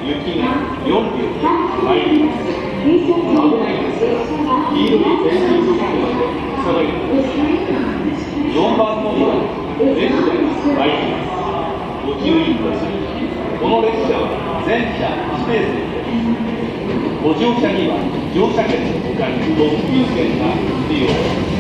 雪が4両参ります。危ないですから、黄色い電信システムで下がります。4番乗りは列車が参ります。ご注意ください。この列車は全車指定席です。ご乗車には乗車券のほかに特急券が必要です。